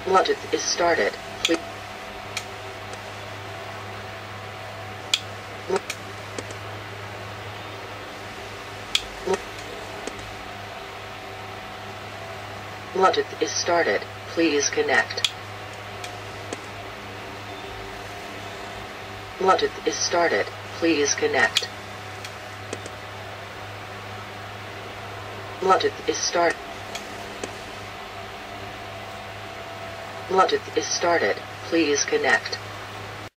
Bluetooth is started. Please. Bluetooth is started. Please connect. Bluetooth is started. Please connect. Bluetooth is start. Bluetooth is started. Please connect.